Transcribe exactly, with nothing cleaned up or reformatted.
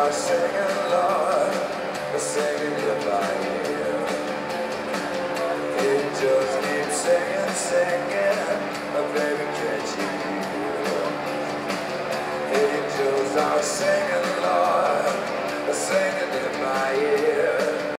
are singing, Lord, singing you by ear. Angels keep singing, singing, oh baby, can't you hear? Angels are singing, Lord, singing